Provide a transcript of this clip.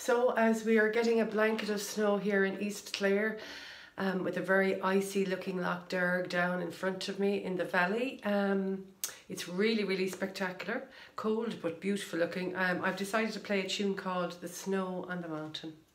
So as we are getting a blanket of snow here in East Clare, with a very icy looking Lough Derg down in front of me in the valley. It's really spectacular, cold but beautiful looking. I've decided to play a tune called The Snow on the Mountain.